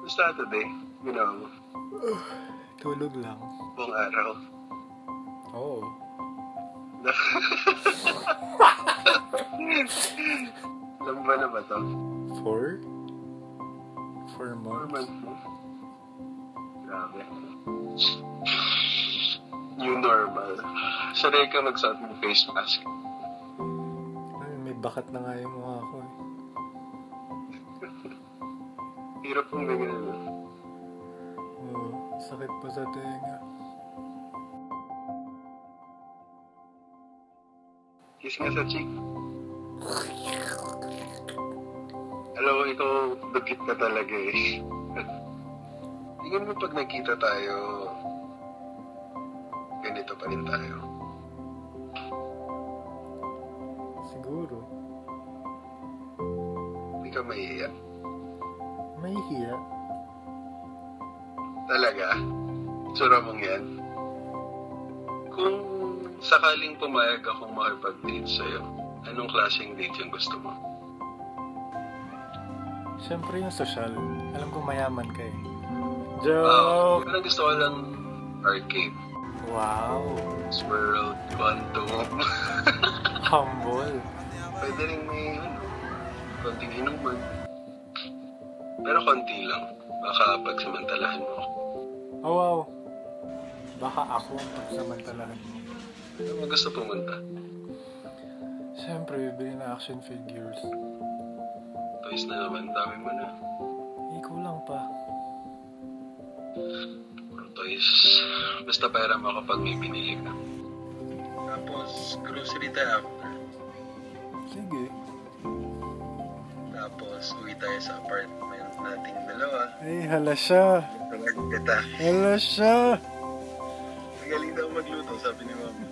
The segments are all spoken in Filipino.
Saturday, you know. Tulog lang. Buong araw. Oo. Alam ba na ba to? 4 4 months. months na. Grabe. New normal. Sanay ka magsuot ng face mask. Ay, may bakat na nga yung mukha ko eh. Hirap kong ganyan. Oo, sakit pa sa tenga. Kiss nga sa cheek. Alam mo, ikaw dugit ka talaga eh. Tingin mo pag nagkita tayo, ganito pa rin tayo. Siguro. Hindi ka maiiyak. Mahihiya. Talaga? Sura mong yan? Kung sakaling pumayag akong makipag-date sa'yo, anong klaseng date yung gusto mo? Siyempre yung social. Alam ko mayaman ka eh. Wow. Joke! Parang gusto ko lang arcade. Wow! Swirl, quantum. Humble. Pwede rin may, konting inuman. Pero konti lang. Baka pagsamantalahan mo. Oh wow! Baka ako ang pagsamantalahan mo. Ano mo gusto pumunta? Siyempre, bibili na action figures. Toys na naman, dami mo na. Ikaw lang pa. Toys. Basta pera mo kapag may binili ka. Tapos, grocery tayo after. Sige. Tapos, uwi tayo sa apartment nating dalawa. Ay, hala siya. Tawag kita. Hala siya. Magaling daw magluto, sabi ni mama.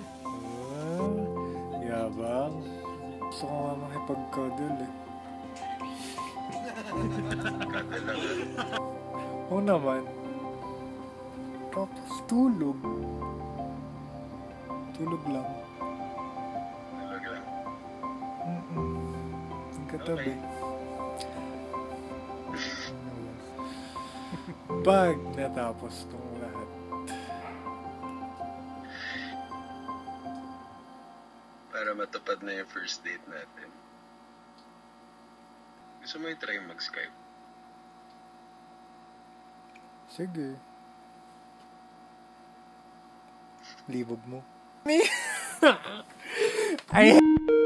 Yabang. Gusto ko nga makipag-cuddle eh. Kada lang. Oo naman. Tapos tulog. Tulog lang. Tulog lang. Ang katabi. Pag natapos tong lahat. Para matupad na yung first date natin. Gusto mo i-try mag-Skype? Sige. Libog mo. Ay!